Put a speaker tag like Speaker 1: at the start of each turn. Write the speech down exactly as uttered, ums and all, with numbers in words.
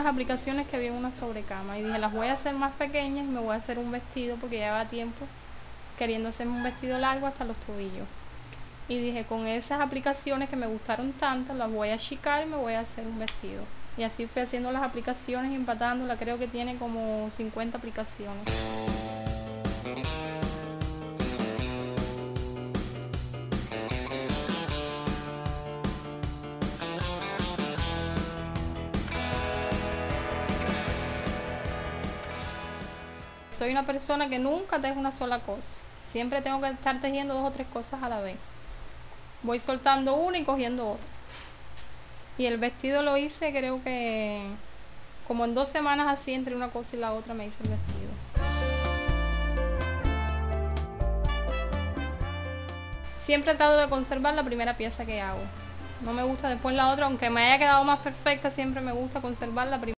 Speaker 1: aplicaciones que vi en una sobrecama y dije, las voy a hacer más pequeñas y me voy a hacer un vestido porque lleva tiempo queriendo hacerme un vestido largo hasta los tobillos. Y dije, con esas aplicaciones que me gustaron tanto, las voy a achicar y me voy a hacer un vestido. Y así fui haciendo las aplicaciones y empatándola, creo que tiene como cincuenta aplicaciones. Soy una persona que nunca tejo una sola cosa. Siempre tengo que estar tejiendo dos o tres cosas a la vez. Voy soltando una y cogiendo otra. Y el vestido lo hice, creo que como en dos semanas así, entre una cosa y la otra me hice el vestido. Siempre trato de conservar la primera pieza que hago. No me gusta después la otra, aunque me haya quedado más perfecta, siempre me gusta conservar la primera.